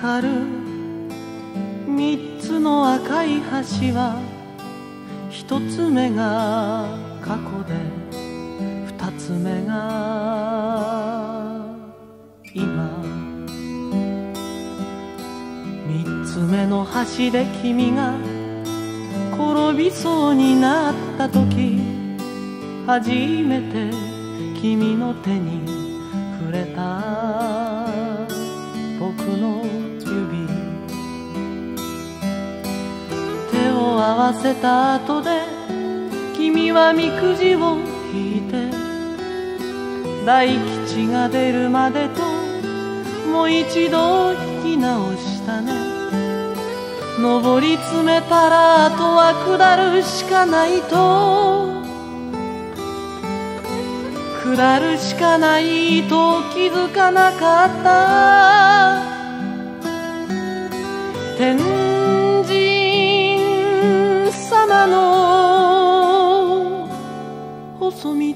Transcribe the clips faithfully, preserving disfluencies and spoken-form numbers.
かる三つの赤い橋は、一つ目が過去で二つ目が今。三つ目の橋で君が転びそうになった時、初めて君の手に触れた僕の指。手を合わせた後で君はみくじを引いて、大吉が出るまでともう一度引き直したね。上り詰めたらあとは下るしかないと、下るしかないと気づかなかった。天神様の細道、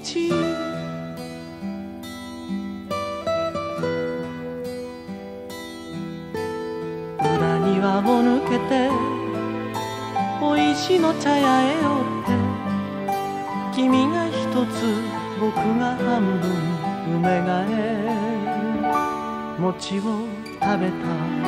裏庭を抜けて小石の茶屋へ寄って、君が一つ僕が半分梅替え餅を食べた。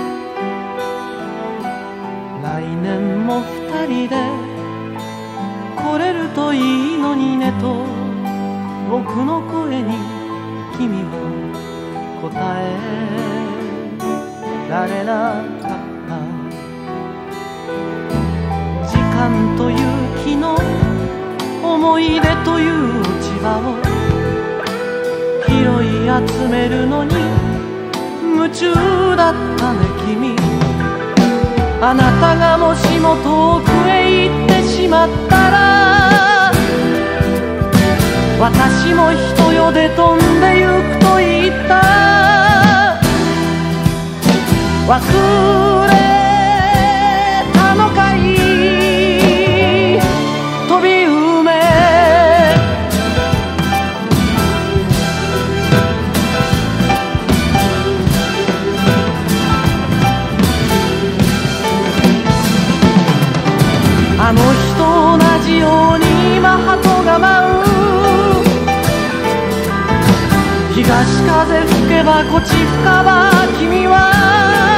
来年も二人で来れるといいのにねと、僕の声に君は答えられなかった。時間という木の思い出という落ち葉を拾い集めるのに夢中だったね君。あなたがもしも遠くへ行ってしまったら、私も人よで飛んでゆくと言った。忘れたのかい飛び梅。あの日と同じように今鳩が舞う。東風吹けばこち吹かば君は